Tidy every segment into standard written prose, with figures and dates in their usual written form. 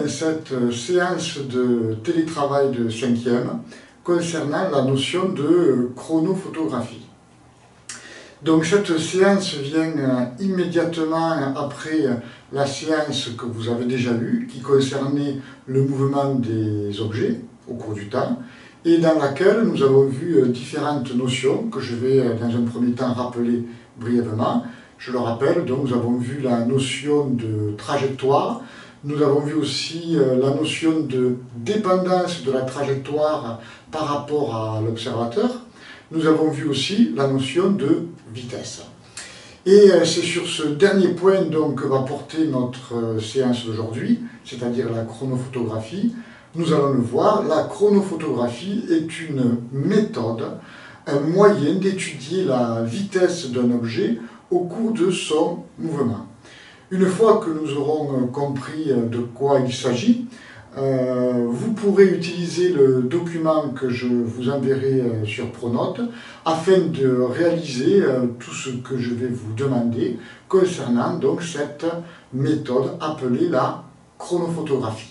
dans cette séance de télétravail de 5e concernant la notion de chronophotographie. Donc cette séance vient immédiatement après la séance que vous avez déjà eue, qui concernait le mouvement des objets au cours du temps, et dans laquelle nous avons vu différentes notions que je vais dans un premier temps rappeler brièvement. Je le rappelle, donc nous avons vu la notion de trajectoire, nous avons vu aussi la notion de dépendance de la trajectoire par rapport à l'observateur, nous avons vu aussi la notion de vitesse. Et c'est sur ce dernier point donc, que va porter notre séance d'aujourd'hui, c'est-à-dire la chronophotographie. Nous allons le voir, la chronophotographie est une méthode, un moyen d'étudier la vitesse d'un objet au cours de son mouvement. Une fois que nous aurons compris de quoi il s'agit, vous pourrez utiliser le document que je vous enverrai sur Pronote afin de réaliser tout ce que je vais vous demander concernant donc cette méthode appelée la chronophotographie.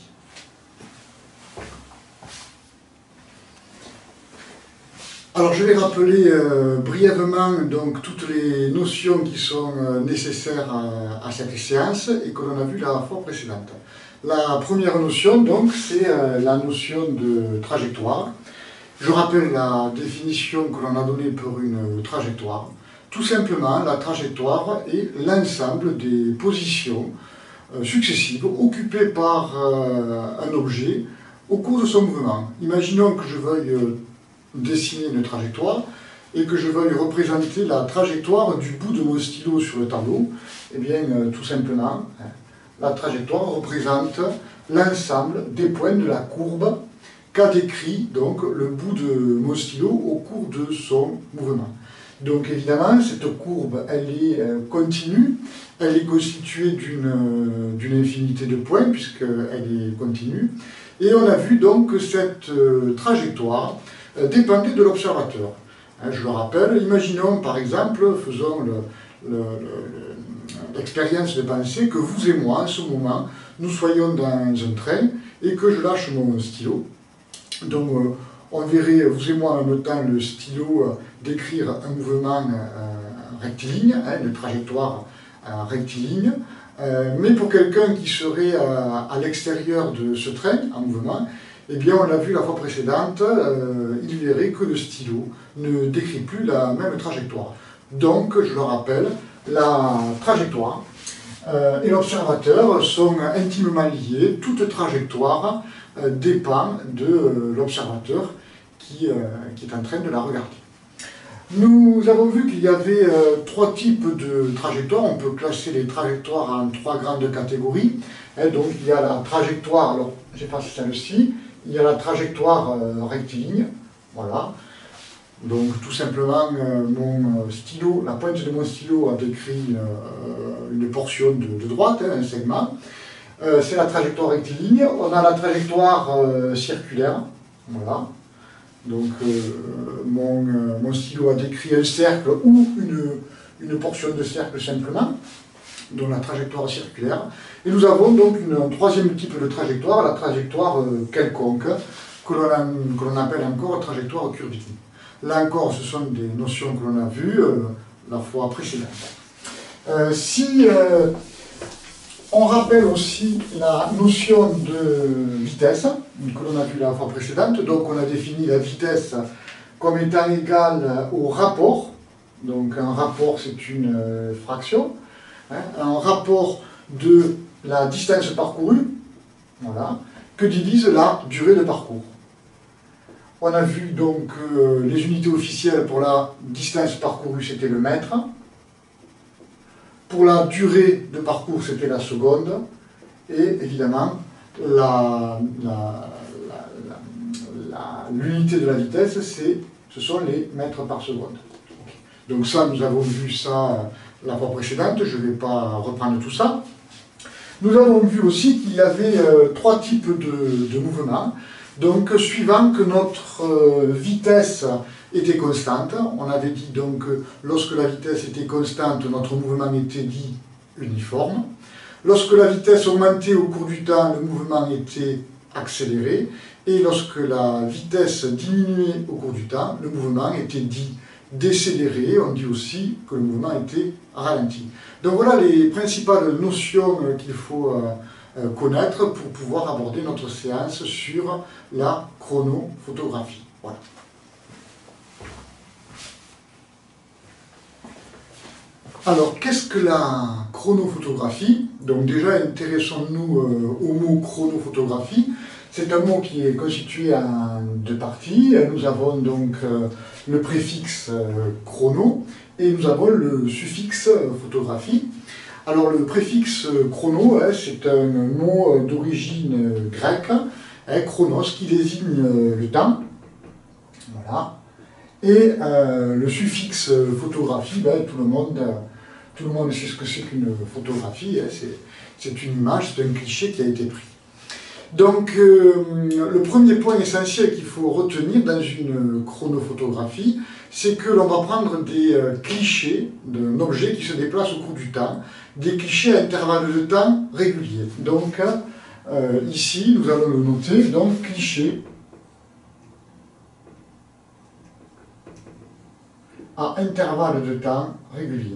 Alors je vais rappeler brièvement donc, toutes les notions qui sont nécessaires à cette séance et que l'on a vues la fois précédente. La première notion, donc, c'est la notion de trajectoire. Je rappelle la définition que l'on a donnée pour une trajectoire. Tout simplement, la trajectoire est l'ensemble des positions successives occupées par un objet au cours de son mouvement. Imaginons que je veuille dessiner une trajectoire et que je veuille représenter la trajectoire du bout de mon stylo sur le tableau. Eh bien, tout simplement, la trajectoire représente l'ensemble des points de la courbe qu'a décrit donc le bout de mon stylo au cours de son mouvement. Donc évidemment, cette courbe, elle est continue, elle est constituée d'une infinité de points puisqu'elle est continue. Et on a vu donc que cette trajectoire dépendait de l'observateur. Je le rappelle, imaginons par exemple, faisons l'expérience de penser que vous et moi, en ce moment, nous soyons dans un train et que je lâche mon stylo. Donc on verrait, vous et moi, en même temps, le stylo décrire un mouvement rectiligne, une trajectoire rectiligne. Mais pour quelqu'un qui serait à l'extérieur de ce train, en mouvement, eh bien, on l'a vu la fois précédente, il verrait que le stylo ne décrit plus la même trajectoire. Donc, je le rappelle, la trajectoire et l'observateur sont intimement liés. Toute trajectoire dépend de l'observateur qui est en train de la regarder. Nous avons vu qu'il y avait trois types de trajectoires. On peut classer les trajectoires en trois grandes catégories. Donc, il y a la trajectoire, alors j'efface celle-ci, il y a la trajectoire rectiligne, voilà. Donc tout simplement, mon stylo, la pointe de mon stylo a décrit une portion de droite, un segment. C'est la trajectoire rectiligne. On a la trajectoire circulaire, voilà. Donc mon stylo a décrit un cercle ou une portion de cercle simplement, dont la trajectoire circulaire. Et nous avons donc un troisième type de trajectoire, la trajectoire quelconque, que l'on appelle encore trajectoire curviligne. Là encore, ce sont des notions que l'on a vues la fois précédente. Si on rappelle aussi la notion de vitesse, que l'on a vue la fois précédente, donc on a défini la vitesse comme étant égale au rapport. Donc un rapport, c'est une fraction. Un rapport de la distance parcourue, voilà, que divise la durée de parcours. On a vu donc les unités officielles pour la distance parcourue, c'était le mètre. Pour la durée de parcours, c'était la seconde. Et évidemment, l'unité de la vitesse, ce sont les mètres par seconde. Donc ça, nous avons vu ça la fois précédente, je ne vais pas reprendre tout ça. Nous avons vu aussi qu'il y avait trois types de mouvements. Donc, suivant que notre vitesse était constante, on avait dit donc que lorsque la vitesse était constante, notre mouvement était dit uniforme. Lorsque la vitesse augmentait au cours du temps, le mouvement était accéléré, et lorsque la vitesse diminuait au cours du temps, le mouvement était dit décéléré. On dit aussi que le mouvement était ralenti. Donc voilà les principales notions qu'il faut connaître pour pouvoir aborder notre séance sur la chronophotographie. Voilà. Alors, qu'est-ce que la chronophotographie? Donc déjà, intéressons-nous au mot chronophotographie. C'est un mot qui est constitué en deux parties. Nous avons donc le préfixe chrono et nous avons le suffixe photographie. Alors le préfixe chrono, c'est un mot d'origine grecque, chronos, qui désigne le temps. Voilà. Et le suffixe photographie, tout le monde sait ce que c'est qu'une photographie. C'est une image, c'est un cliché qui a été pris. Donc le premier point essentiel qu'il faut retenir dans une chronophotographie, c'est que l'on va prendre des clichés d'un objet qui se déplace au cours du temps, des clichés à intervalles de temps réguliers. Donc ici, nous allons le noter, donc cliché à intervalles de temps réguliers.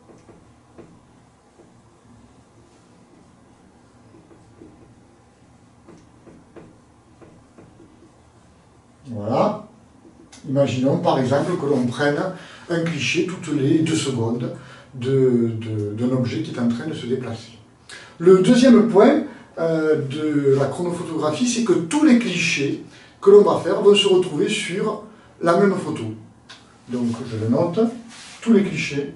Voilà. Imaginons par exemple que l'on prenne un cliché toutes les 2 secondes d'un objet qui est en train de se déplacer. Le deuxième point de la chronophotographie, c'est que tous les clichés que l'on va faire vont se retrouver sur la même photo. Donc je le note, tous les clichés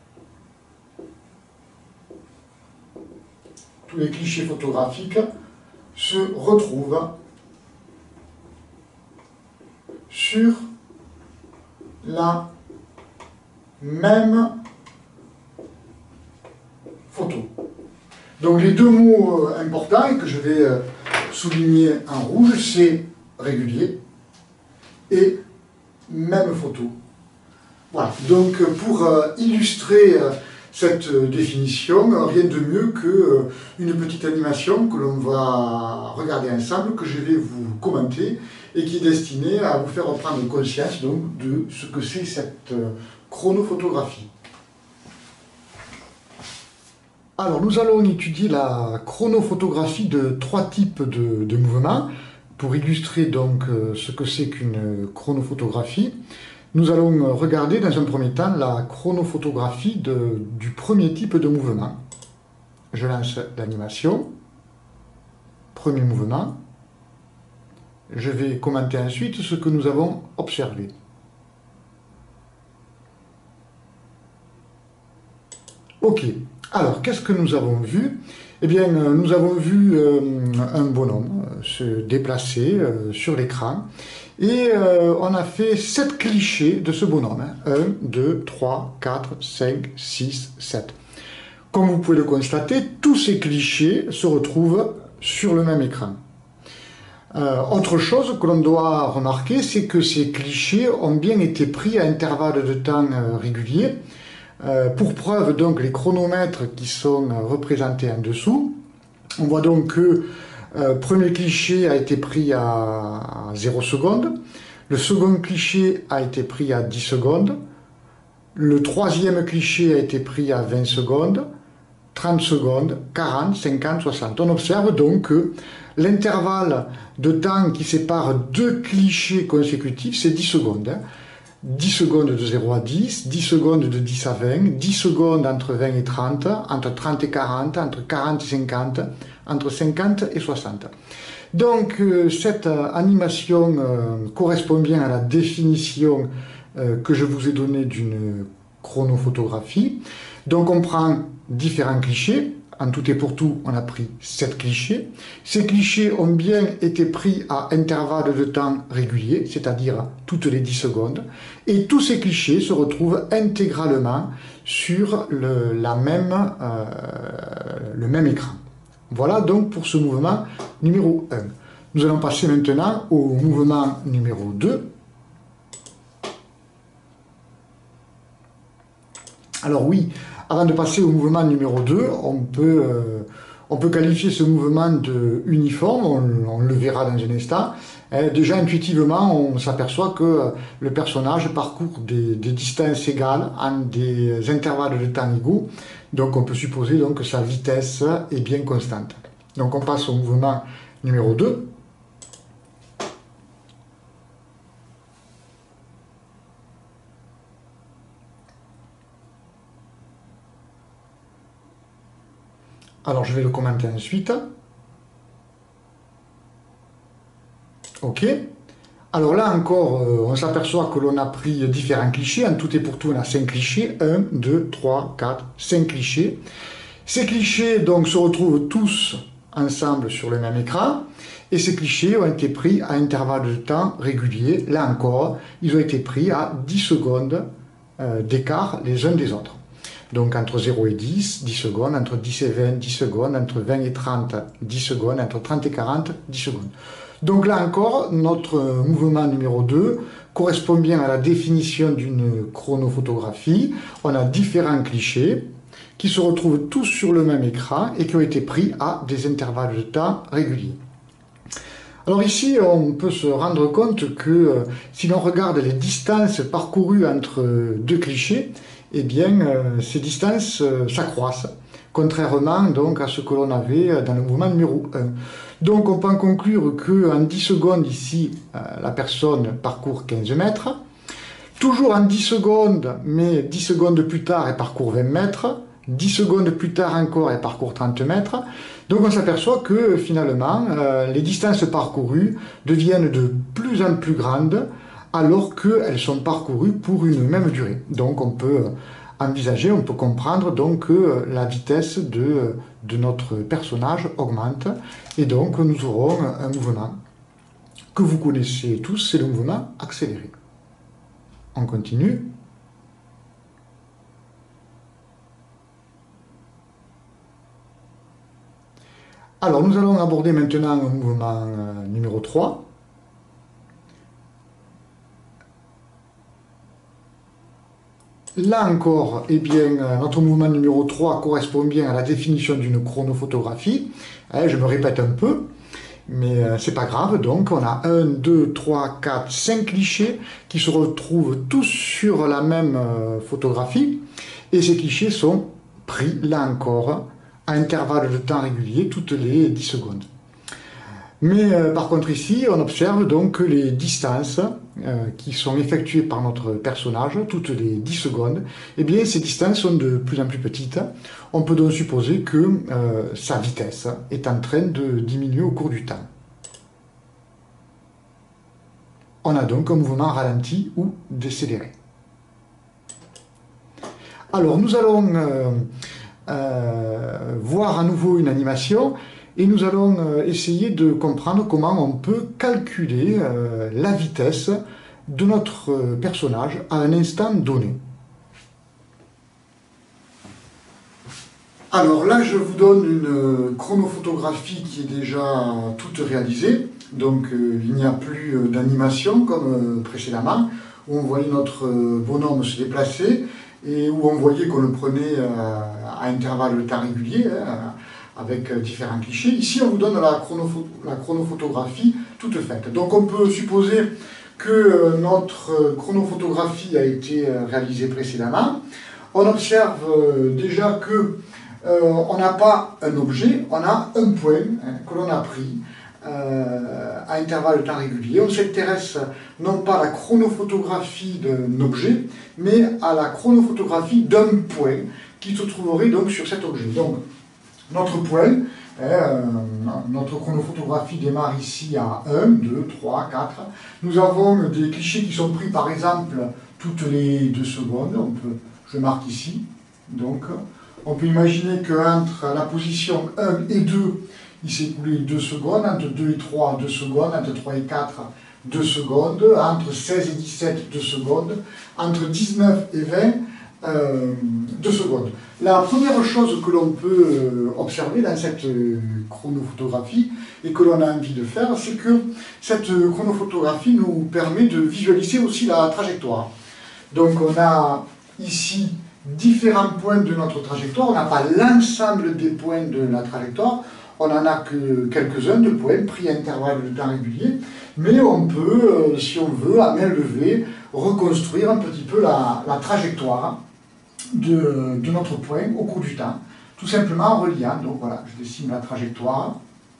photographiques se retrouvent sur la même photo. Donc les deux mots importants et que je vais souligner en rouge, c'est régulier et même photo. Voilà, donc pour illustrer cette définition, rien de mieux qu'une petite animation que l'on va regarder ensemble, que je vais vous commenter et qui est destinée à vous faire prendre conscience donc, de ce que c'est cette chronophotographie. Alors nous allons étudier la chronophotographie de 3 types de mouvements pour illustrer donc ce que c'est qu'une chronophotographie. Nous allons regarder dans un premier temps la chronophotographie du premier type de mouvement. Je lance l'animation. Premier mouvement. Je vais commenter ensuite ce que nous avons observé. Ok. Alors, qu'est-ce que nous avons vu? Eh bien, nous avons vu un bonhomme se déplacer sur l'écran. Et on a fait 7 clichés de ce bonhomme. 1, 2, 3, 4, 5, 6, 7. Comme vous pouvez le constater, tous ces clichés se retrouvent sur le même écran. Autre chose que l'on doit remarquer, c'est que ces clichés ont bien été pris à intervalles de temps réguliers. Pour preuve, donc, les chronomètres qui sont représentés en dessous. On voit donc que le premier cliché a été pris à 0 secondes, le second cliché a été pris à 10 secondes, le troisième cliché a été pris à 20 secondes, 30 secondes, 40, 50, 60. On observe donc que l'intervalle de temps qui sépare 2 clichés consécutifs, c'est 10 secondes. 10 secondes de 0 à 10, 10 secondes de 10 à 20, 10 secondes entre 20 et 30, entre 30 et 40, entre 40 et 50, entre 50 et 60. Donc cette animation correspond bien à la définition que je vous ai donnée d'une chronophotographie. Donc on prend différents clichés. En tout et pour tout, on a pris 7 clichés. Ces clichés ont bien été pris à intervalles de temps réguliers, c'est-à-dire toutes les 10 secondes. Et tous ces clichés se retrouvent intégralement sur le même écran. Voilà donc pour ce mouvement numéro 1. Nous allons passer maintenant au mouvement numéro 2. Alors oui, avant de passer au mouvement numéro 2, on peut qualifier ce mouvement de uniforme, on le verra dans un instant. Déjà intuitivement, on s'aperçoit que le personnage parcourt des distances égales en des intervalles de temps égaux, donc on peut supposer donc, que sa vitesse est bien constante. Donc on passe au mouvement numéro 2. Alors je vais le commenter ensuite. Ok. Alors là encore, on s'aperçoit que l'on a pris différents clichés. En tout et pour tout, on a 5 clichés. 1, 2, 3, 4, 5 clichés. Ces clichés donc se retrouvent tous ensemble sur le même écran. Et ces clichés ont été pris à intervalles de temps réguliers. Là encore, ils ont été pris à 10 secondes d'écart les uns des autres. Donc entre 0 et 10, 10 secondes, entre 10 et 20, 10 secondes, entre 20 et 30, 10 secondes, entre 30 et 40, 10 secondes. Donc là encore, notre mouvement numéro 2 correspond bien à la définition d'une chronophotographie. On a différents clichés qui se retrouvent tous sur le même écran et qui ont été pris à des intervalles de temps réguliers. Alors ici, on peut se rendre compte que si l'on regarde les distances parcourues entre deux clichés, eh bien, ces distances s'accroissent, contrairement donc à ce que l'on avait dans le mouvement numéro 1. Donc on peut en conclure qu'en 10 secondes ici, la personne parcourt 15 mètres. Toujours en 10 secondes, mais 10 secondes plus tard, elle parcourt 20 mètres. 10 secondes plus tard encore, elle parcourt 30 mètres. Donc on s'aperçoit que finalement, les distances parcourues deviennent de plus en plus grandes alors qu'elles sont parcourues pour une même durée. Donc on peut envisager, on peut comprendre donc que la vitesse de notre personnage augmente et donc nous aurons un mouvement que vous connaissez tous, c'est le mouvement accéléré. On continue. Alors nous allons aborder maintenant le mouvement numéro 3. Là encore, eh bien, notre mouvement numéro 3 correspond bien à la définition d'une chronophotographie. Je me répète un peu, mais c'est pas grave. Donc on a 1, 2, 3, 4, 5 clichés qui se retrouvent tous sur la même photographie. Et ces clichés sont pris, là encore, à intervalles de temps réguliers, toutes les 10 secondes. Mais par contre ici, on observe donc que les distances qui sont effectuées par notre personnage, toutes les 10 secondes, eh bien ces distances sont de plus en plus petites. On peut donc supposer que sa vitesse est en train de diminuer au cours du temps. On a donc un mouvement ralenti ou décéléré. Alors nous allons voir à nouveau une animation et nous allons essayer de comprendre comment on peut calculer la vitesse de notre personnage à un instant donné. Alors là, je vous donne une chronophotographie qui est déjà toute réalisée. Donc il n'y a plus d'animation comme précédemment, où on voyait notre bonhomme se déplacer et où on voyait qu'on le prenait à intervalles de temps réguliers, avec différents clichés. Ici, on vous donne la chronophotographie toute faite. Donc on peut supposer que notre chronophotographie a été réalisée précédemment. On observe déjà que on n'a pas un objet, on a un point que l'on a pris à intervalles de temps réguliers. On s'intéresse non pas à la chronophotographie d'un objet, mais à la chronophotographie d'un point qui se trouverait donc sur cet objet. Donc, notre point, notre chronophotographie démarre ici à 1, 2, 3, 4. Nous avons des clichés qui sont pris par exemple toutes les 2 secondes. Je marque ici. Donc, on peut imaginer qu'entre la position 1 et 2, il s'est écoulé 2 secondes, entre 2 et 3, 2 secondes, entre 3 et 4, 2 secondes, entre 16 et 17, 2 secondes, entre 19 et 20, 2 secondes. La première chose que l'on peut observer dans cette chronophotographie et que l'on a envie de faire, c'est que cette chronophotographie nous permet de visualiser aussi la trajectoire. Donc on a ici différents points de notre trajectoire, on n'a pas l'ensemble des points de la trajectoire, on n'en a que quelques-uns de points pris à intervalles de temps réguliers, mais on peut, si on veut, à main levée, reconstruire un petit peu la trajectoire de notre point au cours du temps, tout simplement en reliant. Donc voilà, je dessine la trajectoire.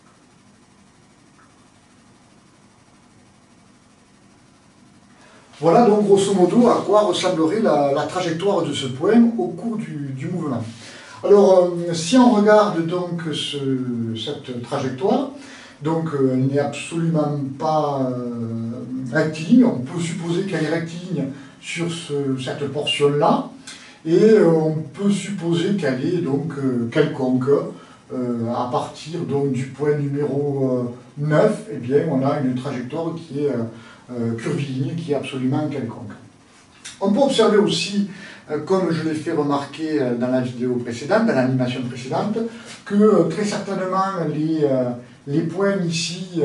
Voilà donc grosso modo à quoi ressemblerait la trajectoire de ce point au cours du mouvement. Alors si on regarde donc cette trajectoire, donc elle n'est absolument pas rectiligne, on peut supposer qu'elle est rectiligne sur cette portion-là, et on peut supposer qu'elle est donc quelconque. À partir donc du point numéro 9, eh bien, on a une trajectoire qui est curviligne, qui est absolument quelconque. On peut observer aussi, comme je l'ai fait remarquer dans la vidéo précédente, dans l'animation précédente, que très certainement les points ici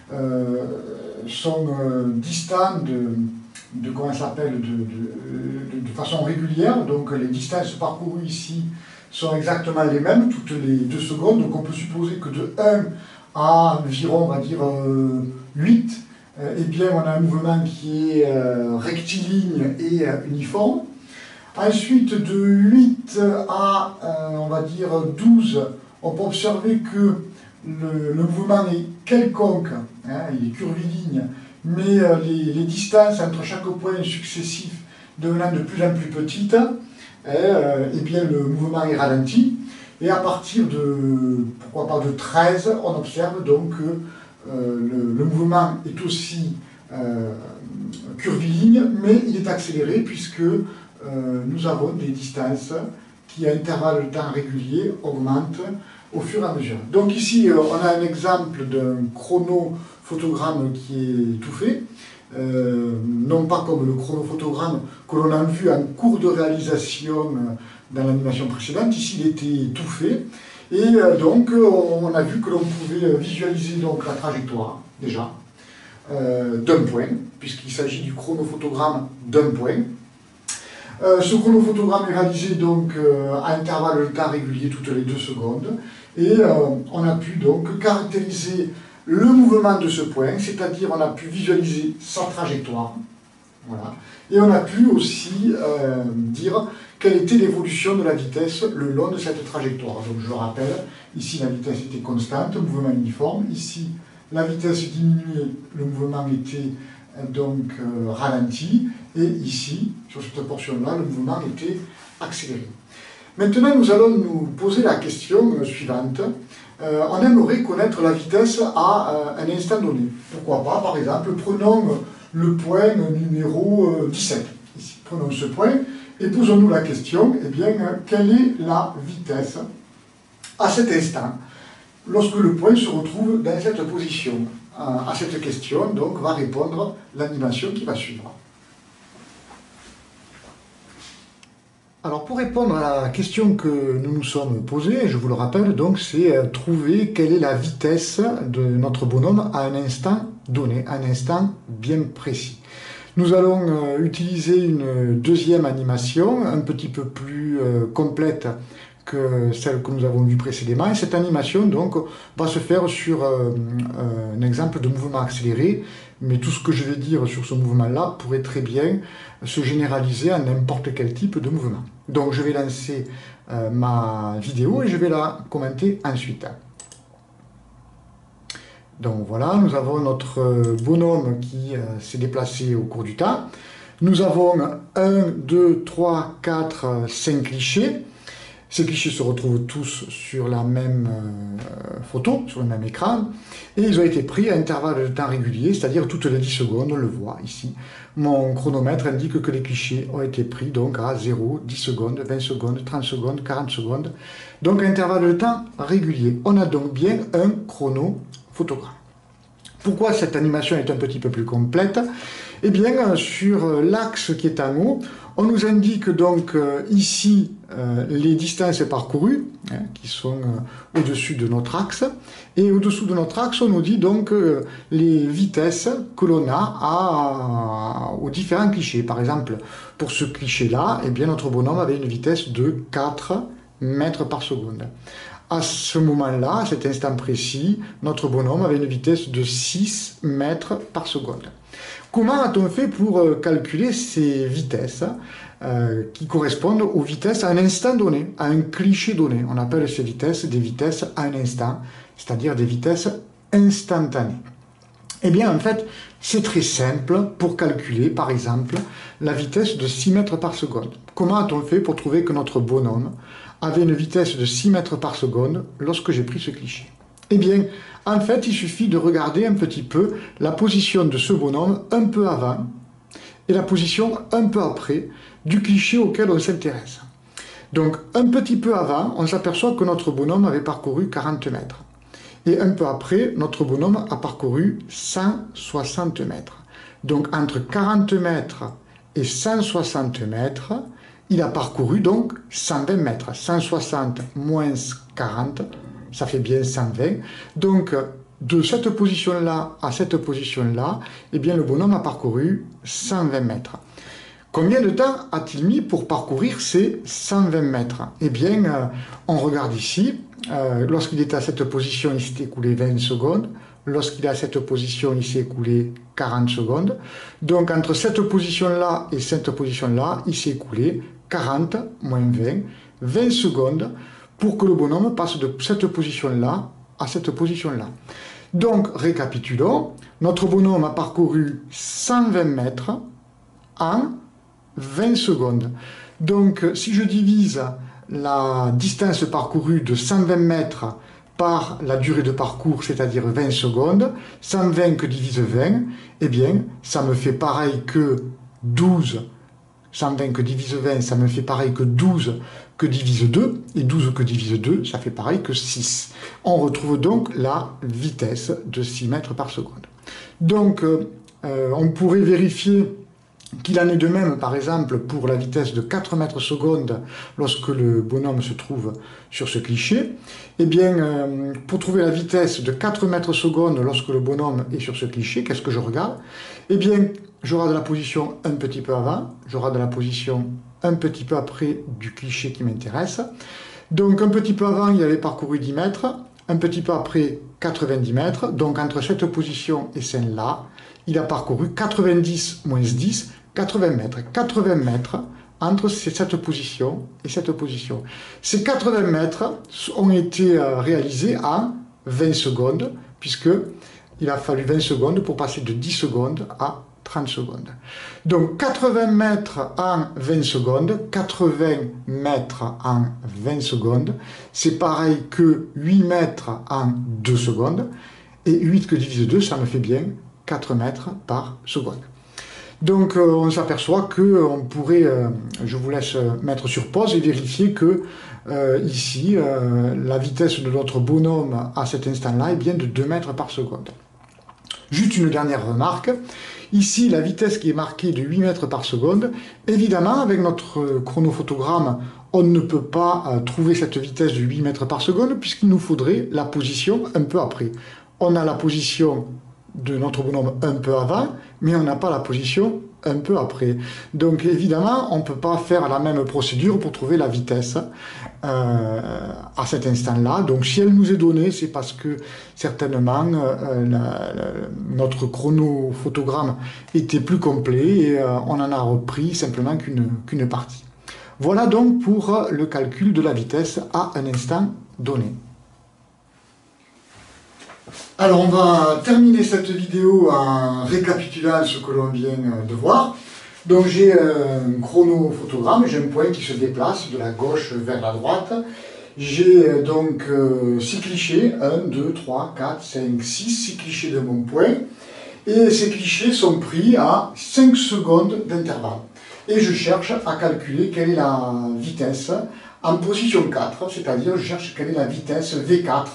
sont distants comment ça s'appelle, de façon régulière. Donc les distances parcourues ici sont exactement les mêmes, toutes les 2 secondes. Donc on peut supposer que de 1 à environ, on va dire, 8, eh bien on a un mouvement qui est rectiligne et uniforme. Ensuite, de 8 à, on va dire, 12, on peut observer que le mouvement est quelconque, hein, il est curviligne, mais les distances entre chaque point successif devenant de plus en plus petites, eh bien le mouvement est ralenti. Et à partir de, pourquoi pas, de 13, on observe donc que le mouvement est aussi curviligne, mais il est accéléré puisque nous avons des distances qui, à intervalles de temps réguliers, augmentent au fur et à mesure. Donc ici, on a un exemple d'un chronophotogramme qui est tout fait, non pas comme le chronophotogramme que l'on a vu en cours de réalisation dans l'animation précédente. Ici, il était tout fait, et donc on a vu que l'on pouvait visualiser donc la trajectoire, déjà, d'un point, puisqu'il s'agit du chronophotogramme d'un point. Ce chronophotogramme est réalisé donc à intervalles de temps réguliers toutes les 2 secondes, et on a pu donc caractériser le mouvement de ce point, c'est-à-dire on a pu visualiser sa trajectoire, voilà, et on a pu aussi dire quelle était l'évolution de la vitesse le long de cette trajectoire. Donc je le rappelle, ici la vitesse était constante, mouvement uniforme, ici la vitesse diminuait, le mouvement était donc ralenti, et ici, sur cette portion-là, le mouvement était accéléré. Maintenant, nous allons nous poser la question suivante. On aimerait connaître la vitesse à un instant donné. Pourquoi pas, par exemple, prenons le point numéro 17. Ici, prenons ce point et posons-nous la question, eh bien, quelle est la vitesse à cet instant, lorsque le point se retrouve dans cette position? À cette question, donc, va répondre l'animation qui va suivre. Alors, pour répondre à la question que nous nous sommes posée, je vous le rappelle, donc, c'est trouver quelle est la vitesse de notre bonhomme à un instant donné, à un instant bien précis. Nous allons utiliser une deuxième animation, un petit peu plus complète que celle que nous avons vue précédemment. Et cette animation donc va se faire sur un exemple de mouvement accéléré, mais tout ce que je vais dire sur ce mouvement-là pourrait très bien se généraliser à n'importe quel type de mouvement. Donc je vais lancer ma vidéo et je vais la commenter ensuite. Donc voilà, nous avons notre bonhomme qui s'est déplacé au cours du temps. Nous avons 1, 2, 3, 4, 5 clichés. Ces clichés se retrouvent tous sur la même photo, sur le même écran, et ils ont été pris à intervalles de temps réguliers, c'est-à-dire toutes les 10 secondes, on le voit ici. Mon chronomètre indique que les clichés ont été pris donc à 0, 10 secondes, 20 secondes, 30 secondes, 40 secondes, donc à intervalles de temps réguliers. On a donc bien un chronophotogramme. Pourquoi cette animation est un petit peu plus complète? Eh bien, sur l'axe qui est en haut, on nous indique donc ici les distances parcourues, hein, qui sont au-dessus de notre axe. Et au-dessous de notre axe, on nous dit donc les vitesses que l'on a aux différents clichés. Par exemple, pour ce cliché-là, eh bien, notre bonhomme avait une vitesse de 4 mètres par seconde. À ce moment-là, à cet instant précis, notre bonhomme avait une vitesse de 6 mètres par seconde. Comment a-t-on fait pour calculer ces vitesses qui correspondent aux vitesses à un instant donné, à un cliché donné? On appelle ces vitesses des vitesses à un instant, c'est-à-dire des vitesses instantanées. Eh bien, en fait, c'est très simple pour calculer, par exemple, la vitesse de 6 mètres par seconde. Comment a-t-on fait pour trouver que notre bonhomme avait une vitesse de 6 mètres par seconde lorsque j'ai pris ce cliché? Eh bien, en fait, il suffit de regarder un petit peu la position de ce bonhomme un peu avant et la position un peu après du cliché auquel on s'intéresse. Donc, un petit peu avant, on s'aperçoit que notre bonhomme avait parcouru 40 mètres. Et un peu après, notre bonhomme a parcouru 160 mètres. Donc, entre 40 mètres et 160 mètres, il a parcouru donc 120 mètres. 160 moins 40, ça fait bien 120. Donc, de cette position-là à cette position-là, eh bien, le bonhomme a parcouru 120 mètres. Combien de temps a-t-il mis pour parcourir ces 120 mètres? Eh bien, on regarde ici. Lorsqu'il était à cette position, il s'est écoulé 20 secondes. Lorsqu'il est à cette position, il s'est écoulé 40 secondes. Donc, entre cette position-là et cette position-là, il s'est écoulé 40 moins 20, 20 secondes pour que le bonhomme passe de cette position-là à cette position-là. Donc, récapitulons. Notre bonhomme a parcouru 120 mètres en 20 secondes. Donc, si je divise la distance parcourue de 120 mètres par la durée de parcours, c'est-à-dire 20 secondes, 120 que divise 20, eh bien, ça me fait pareil que 12. 120 que divise 20, ça me fait pareil que 12 que divise 2, et 12 que divise 2, ça fait pareil que 6. On retrouve donc la vitesse de 6 mètres par seconde. Donc, on pourrait vérifier qu'il en est de même, par exemple, pour la vitesse de 4 mètres secondes lorsque le bonhomme se trouve sur ce cliché. Eh bien, pour trouver la vitesse de 4 mètres secondes lorsque le bonhomme est sur ce cliché, qu'est-ce que je regarde? Eh bien, je regarde la position un petit peu avant, je regarde la position un petit peu après du cliché qui m'intéresse. Donc, un petit peu avant, il avait parcouru 10 mètres, un petit peu après, 90 mètres. Donc, entre cette position et celle-là, il a parcouru 90 moins 10, 80 mètres. 80 mètres entre cette position et cette position. Ces 80 mètres ont été réalisés en 20 secondes, puisqu'il a fallu 20 secondes pour passer de 10 secondes à 30 secondes. Donc 80 mètres en 20 secondes, 80 mètres en 20 secondes, c'est pareil que 8 mètres en 2 secondes, et 8 que divise 2, ça me fait bien 4 mètres par seconde. Donc on s'aperçoit qu'on pourrait, je vous laisse mettre sur pause et vérifier que ici, la vitesse de notre bonhomme à cet instant-là est bien de 2 mètres par seconde. Juste une dernière remarque, ici la vitesse qui est marquée de 8 mètres par seconde, évidemment avec notre chronophotogramme, on ne peut pas trouver cette vitesse de 8 mètres par seconde puisqu'il nous faudrait la position un peu après. On a la position de notre bonhomme un peu avant, mais on n'a pas la position un peu après. Donc évidemment, on ne peut pas faire la même procédure pour trouver la vitesse à cet instant-là. Donc si elle nous est donnée, c'est parce que certainement notre chronophotogramme était plus complet et on en a repris simplement qu'une partie. Voilà donc pour le calcul de la vitesse à un instant donné. Alors on va terminer cette vidéo en récapitulant ce que l'on vient de voir. Donc j'ai un chronophotogramme, j'ai un point qui se déplace de la gauche vers la droite. J'ai donc 6 clichés, 1, 2, 3, 4, 5, 6 clichés de mon point. Et ces clichés sont pris à 5 secondes d'intervalle. Et je cherche à calculer quelle est la vitesse en position 4, c'est-à-dire je cherche quelle est la vitesse V4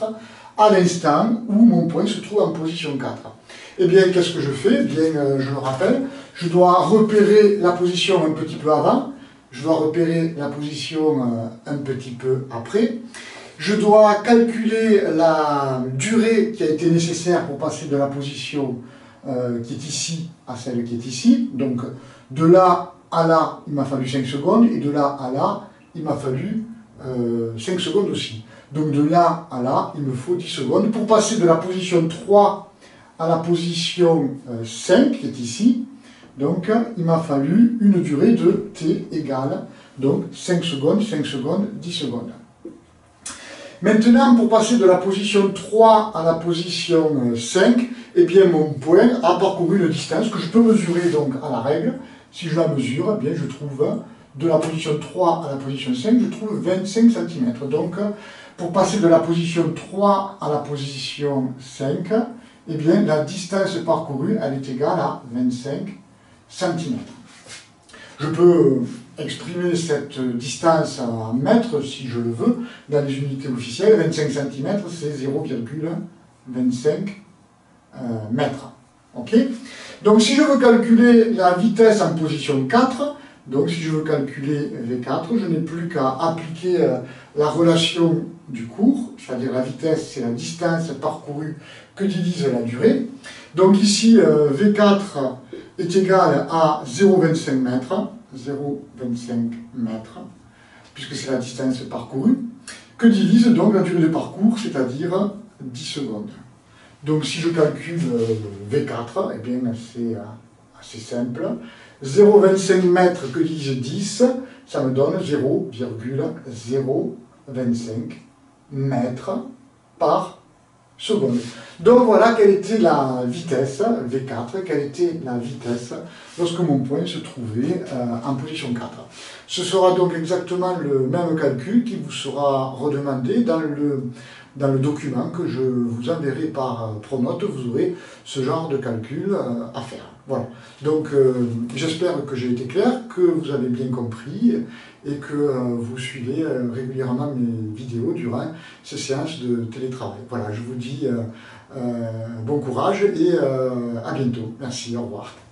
à l'instant où mon point se trouve en position 4. Eh bien, qu'est-ce que je fais? Eh bien, je le rappelle, je dois repérer la position un petit peu avant, je dois repérer la position un petit peu après, je dois calculer la durée qui a été nécessaire pour passer de la position qui est ici à celle qui est ici. Donc, de là à là, il m'a fallu 5 secondes, et de là à là, il m'a fallu 5 secondes aussi. Donc, de là à là, il me faut 10 secondes. Pour passer de la position 3 à la position 5, qui est ici, donc, il m'a fallu une durée de t égale, donc 5 secondes, 5 secondes, 10 secondes. Maintenant, pour passer de la position 3 à la position 5, eh bien, mon point a parcouru une distance que je peux mesurer donc à la règle. Si je la mesure, eh bien, je trouve de la position 3 à la position 5, je trouve 25 cm. Donc, pour passer de la position 3 à la position 5, eh bien, la distance parcourue, elle est égale à 25 cm. Je peux exprimer cette distance en mètres, si je le veux, dans les unités officielles. 25 cm, c'est 0,25 mètres. Ok? Donc, si je veux calculer la vitesse en position 4, donc si je veux calculer V4, je n'ai plus qu'à appliquer la relation du cours, c'est-à-dire la vitesse, c'est la distance parcourue que divise la durée. Donc ici, V4 est égal à 0,25 mètres, 0,25 mètres, puisque c'est la distance parcourue, que divise donc la durée de parcours, c'est-à-dire 10 secondes. Donc si je calcule V4, eh bien c'est assez simple. 0,25 mètres que divise 10, ça me donne 0,025 mètres par seconde. Donc voilà quelle était la vitesse, V4, quelle était la vitesse lorsque mon point se trouvait en position 4. Ce sera donc exactement le même calcul qui vous sera redemandé dans le document que je vous enverrai par Pronote. Vous aurez ce genre de calcul à faire. Voilà. Donc j'espère que j'ai été clair, que vous avez bien compris et que vous suivez régulièrement mes vidéos durant ces séances de télétravail. Voilà, je vous dis bon courage et à bientôt. Merci, au revoir.